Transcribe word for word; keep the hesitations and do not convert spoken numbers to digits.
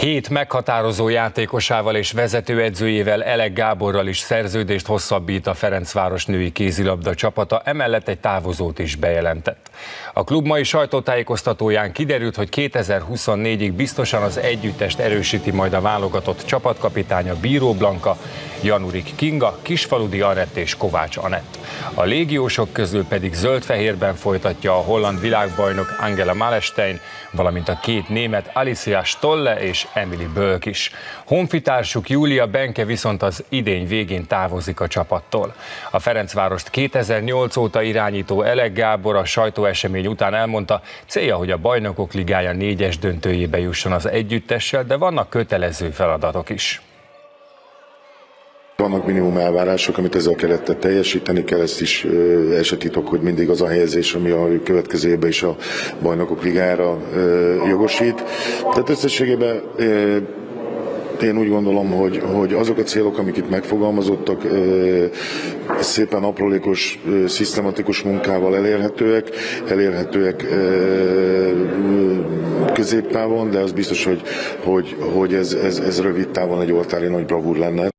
Hét meghatározó játékosával és vezetőedzőjével, Elek Gáborral is szerződést hosszabbít a Ferencváros női kézilabda csapata, emellett egy távozót is bejelentett. A klub mai sajtótájékoztatóján kiderült, hogy kétezer-huszonnégyig biztosan az együttest erősíti majd a válogatott csapatkapitánya Bíró Blanka, Janurik Kinga, Kisfaludi Anett és Kovács Anett. A légiósok közül pedig zöld-fehérben folytatja a holland világbajnok Angela Malestein, valamint a két német Alicia Stolle és Emily Bölk is. Honfitársuk Júlia Benke viszont az idény végén távozik a csapattól. A Ferencvárost kétezer-nyolc óta irányító Elek Gábor a sajtóesemény után elmondta, célja, hogy a Bajnokok Ligája négyes döntőjébe jusson az együttessel, de vannak kötelező feladatok is. Vannak minimum elvárások, amit ezzel kellett teljesíteni kell, ezt is el se titok, hogy mindig az a helyezés, ami a következő évben is a Bajnokok Ligájára jogosít. Tehát összességében én úgy gondolom, hogy, hogy azok a célok, amik itt megfogalmazottak, szépen aprólékos, szisztematikus munkával elérhetőek, elérhetőek középtávon, de az biztos, hogy, hogy, hogy ez, ez, ez rövid távon egy oltári nagy bravúr lenne.